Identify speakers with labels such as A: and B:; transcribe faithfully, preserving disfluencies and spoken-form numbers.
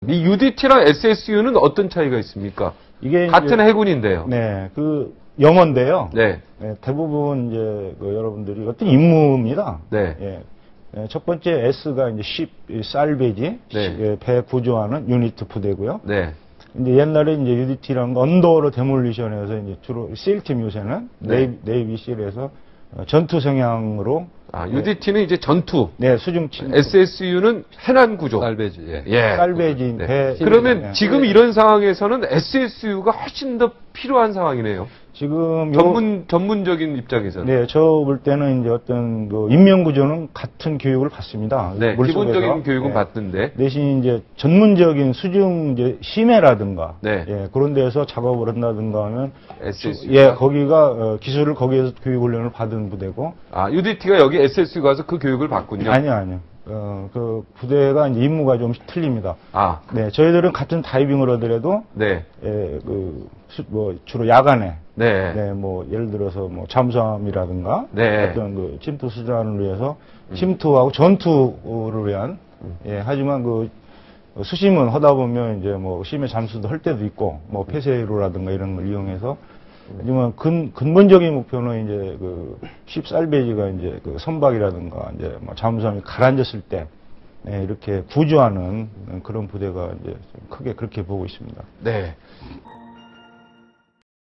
A: 이 유디티랑 에스에스유는 어떤 차이가 있습니까?
B: 이게
A: 같은
B: 이제,
A: 해군인데요.
B: 네, 그 영어인데요.
A: 네.
B: 네, 대부분 이제 그 여러분들이 어떤 임무입니다.
A: 네.
B: 예. 예, 첫 번째 S가 이제 ship, 살베지,
A: 네.
B: 예, 배 구조하는 유니트 부대고요.
A: 네.
B: 이제 옛날에 이제 유디티라는 거 언더워터 데몰리션에서 이제 주로 실팀 요새는
A: 네.
B: 네이비, 네이비 실에서 전투 성향으로
A: 아, 유디티는 네. 이제 전투.
B: 네, 수중 침투.
A: 에스에스유는 해난 구조.
C: 살베지. 예.
A: 예.
B: 살베지
A: 네.
B: 배.
A: 그러면
B: 네.
A: 지금 이런 상황에서는 에스에스유가 훨씬 더 필요한 상황이네요.
B: 지금
A: 전문
B: 요,
A: 전문적인 입장에서는.
B: 네, 저 볼 때는 이제 어떤 그 인명 구조는 같은 교육을 받습니다.
A: 네,
B: 물속에서.
A: 기본적인 교육은
B: 네.
A: 받는데.
B: 대신 이제 전문적인 수중 이제 심해라든가
A: 네.
B: 예, 그런 데서 작업을 한다든가 하면
A: 에스에스유가.
B: 예, 거기가 어, 기술을 거기에서 교육 훈련을 받은 부대고
A: 아, 유디티가 여기 에스에스유 가서 그 교육을 받군요.
B: 아니요, 아니요. 어, 그 부대가 이제 임무가 좀 틀립니다.
A: 아,
B: 네, 저희들은 같은 다이빙을 하더라도
A: 네.
B: 예, 그 수- 뭐 주로 야간에
A: 네.
B: 네, 뭐 예를 들어서 뭐 잠수함이라든가
A: 네.
B: 어떤 그 침투 수단을 위해서 침투하고 전투를 위한 예, 하지만 그 수심은 하다 보면 이제 뭐 심해 잠수도 할 때도 있고 뭐 폐쇄로라든가 이런 걸 이용해서 하지만 근, 근본적인 목표는 이제 그 십살베지가 이제 그 선박이라든가 이제 뭐 잠수함이 가라앉았을 때 네, 이렇게 구조하는 그런 부대가 이제 좀 크게 그렇게 보고 있습니다.
A: 네.